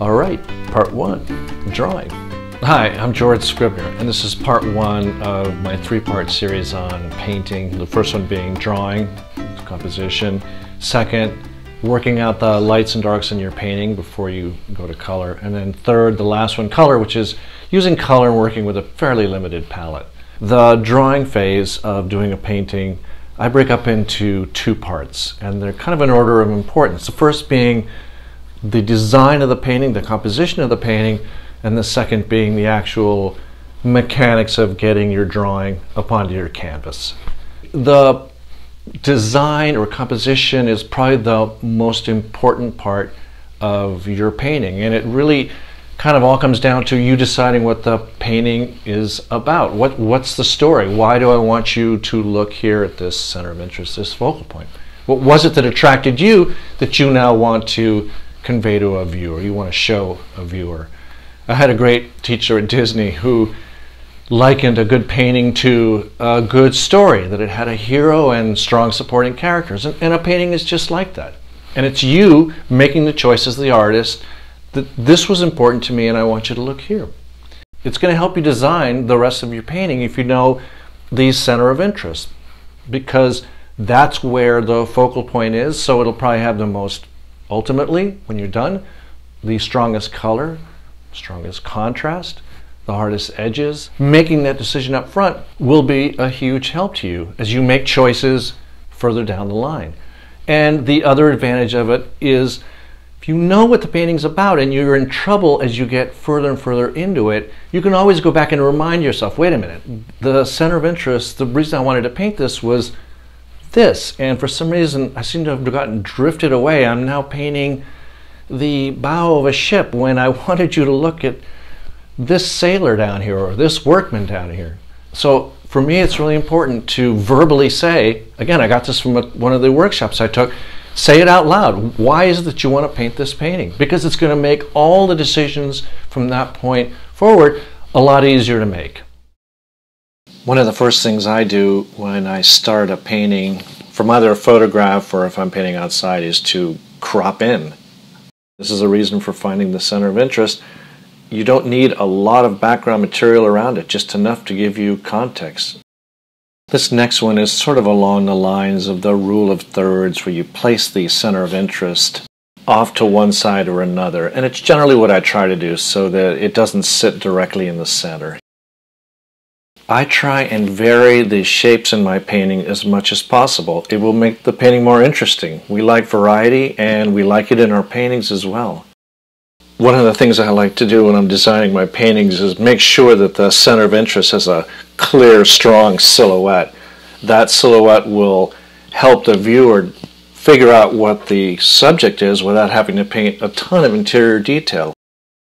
All right, part one, drawing. Hi, I'm George Scribner, and this is part one of my three-part series on painting. The first one being drawing, composition. Second, working out the lights and darks in your painting before you go to color. And then third, the last one, color, which is using color and working with a fairly limited palette. The drawing phase of doing a painting, I break up into two parts, and they're kind of in order of importance. The first being the design of the painting, the composition of the painting, and the second being the actual mechanics of getting your drawing up onto your canvas. The design or composition is probably the most important part of your painting, and it really kind of all comes down to you deciding what the painting is about. What's the story? Why do I want you to look here at this center of interest, this focal point? What was it that attracted you that you now want to convey to a viewer, you want to show a viewer? I had a great teacher at Disney who likened a good painting to a good story, that it had a hero and strong supporting characters, and a painting is just like that. And it's you making the choice as the artist that this was important to me and I want you to look here. It's going to help you design the rest of your painting if you know the center of interest, because that's where the focal point is, so it'll probably have the most, ultimately, when you're done, the strongest color, strongest contrast, the hardest edges. Making that decision up front will be a huge help to you as you make choices further down the line. And the other advantage of it is if you know what the painting's about and you're in trouble as you get further and further into it, you can always go back and remind yourself, wait a minute, the center of interest, the reason I wanted to paint this was this, and for some reason I seem to have gotten drifted away. I'm now painting the bow of a ship when I wanted you to look at this sailor down here or this workman down here. So for me it's really important to verbally say, again, I got this from one of the workshops I took, say it out loud. Why is it that you want to paint this painting? Because it's going to make all the decisions from that point forward a lot easier to make. One of the first things I do when I start a painting, from either a photograph or if I'm painting outside, is to crop in. This is a reason for finding the center of interest. You don't need a lot of background material around it, just enough to give you context. This next one is sort of along the lines of the rule of thirds, where you place the center of interest off to one side or another, and it's generally what I try to do so that it doesn't sit directly in the center. I try and vary the shapes in my painting as much as possible. It will make the painting more interesting. We like variety, and we like it in our paintings as well. One of the things I like to do when I'm designing my paintings is make sure that the center of interest has a clear, strong silhouette. That silhouette will help the viewer figure out what the subject is without having to paint a ton of interior detail.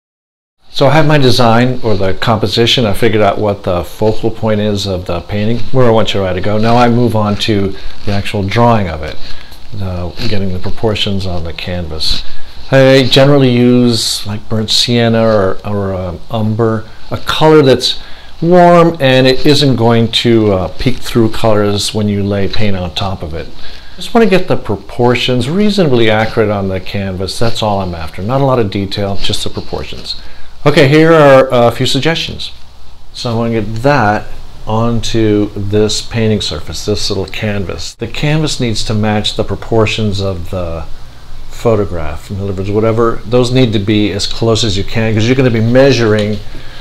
So I have my design or the composition. I figured out what the focal point is of the painting, where I want your eye to go. Now I move on to the actual drawing of it, getting the proportions on the canvas. I generally use like burnt sienna or umber, a color that's warm and it isn't going to peek through colors when you lay paint on top of it. Just want to get the proportions reasonably accurate on the canvas. That's all I'm after. Not a lot of detail, just the proportions. Okay, here are a few suggestions. So I want to get that onto this painting surface, this little canvas. The canvas needs to match the proportions of the photograph. In other words, whatever, those need to be as close as you can, because you're going to be measuring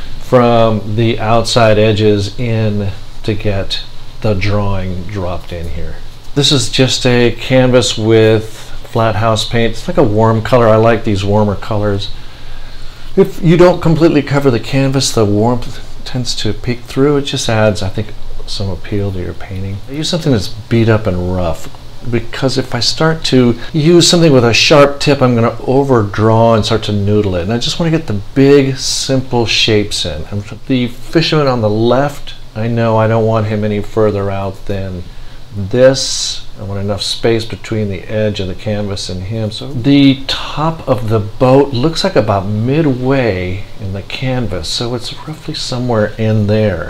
from the outside edges in to get the drawing dropped in here. This is just a canvas with flat house paint. It's like a warm color. I like these warmer colors. If you don't completely cover the canvas, the warmth tends to peek through. It just adds, I think, some appeal to your painting. I use something that's beat up and rough, because if I start to use something with a sharp tip, I'm going to overdraw and start to noodle it. And I just want to get the big, simple shapes in. And the fisherman on the left, I know I don't want him any further out than this. I want enough space between the edge of the canvas and him. So the top of the boat looks like about midway in the canvas, so it's roughly somewhere in there.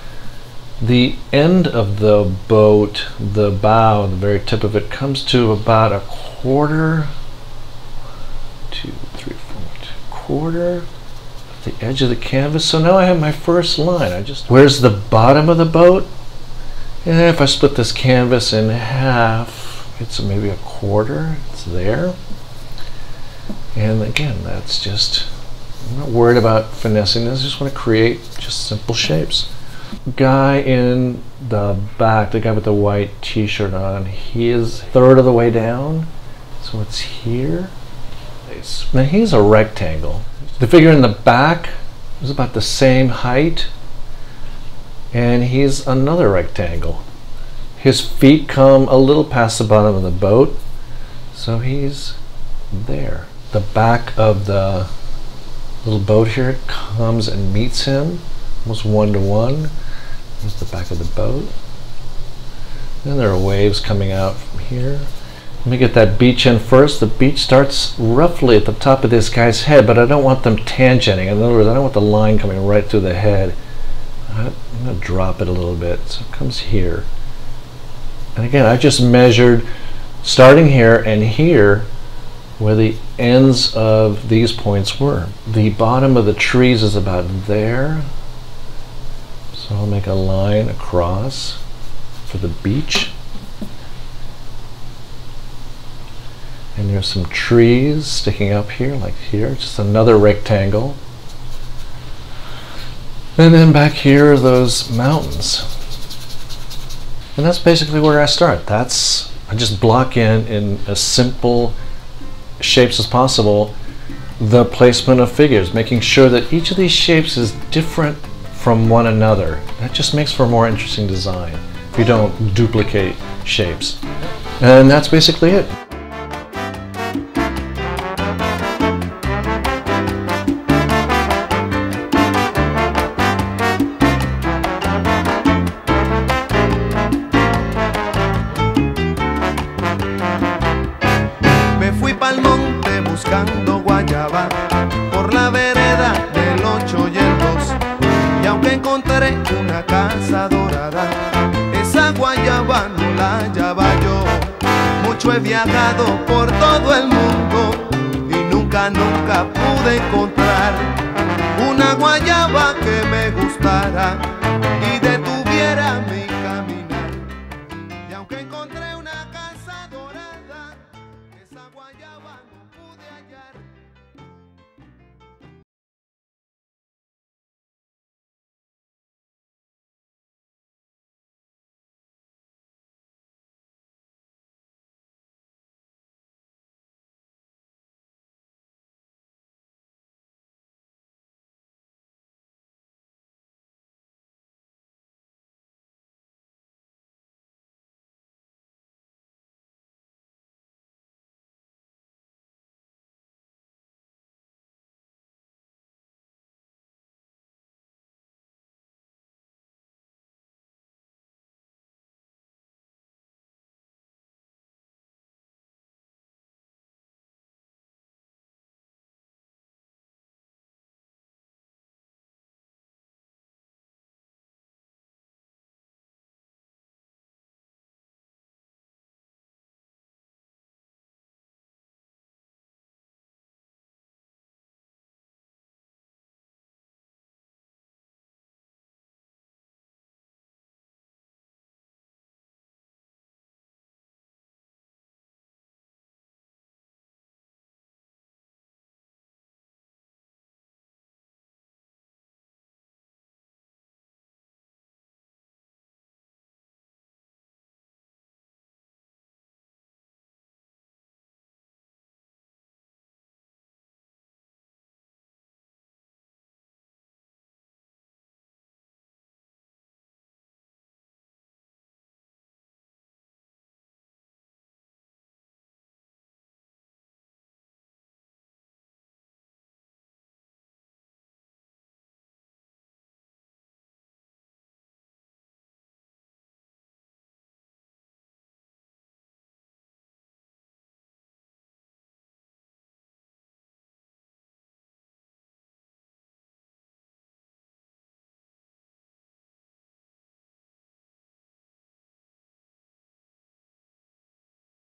The end of the boat, the bow, the very tip of it, comes to about a quarter quarter at the edge of the canvas. So now I have my first line. Where's the bottom of the boat? And if I split this canvas in half, it's maybe a quarter. It's there. And again, that's just, I'm not worried about finessing this. I just want to create just simple shapes. Guy in the back, the guy with the white t-shirt on, he is a third of the way down. So it's here. Now he's a rectangle. The figure in the back is about the same height, and he's another rectangle. His feet come a little past the bottom of the boat, so he's there. The back of the little boat here comes and meets him, almost one-to-one. There's the back of the boat. Then there are waves coming out from here. Let me get that beach in first. The beach starts roughly at the top of this guy's head, but I don't want them tangenting. In other words, I don't want the line coming right through the head. I'm going to drop it a little bit. So it comes here. And again, I just measured starting here and here where the ends of these points were. The bottom of the trees is about there. So I'll make a line across for the beach. And there's some trees sticking up here, like here, just another rectangle. And then back here are those mountains. And that's basically where I start. I just block in as simple shapes as possible the placement of figures, making sure that each of these shapes is different from one another. That just makes for a more interesting design if you don't duplicate shapes. And that's basically it. Buscando guayaba por la vereda del 8 y el 2, y aunque encontré una casa dorada, esa guayaba no la hallaba yo. Mucho he viajado por todo el mundo y nunca pude encontrar una guayaba que me gustara.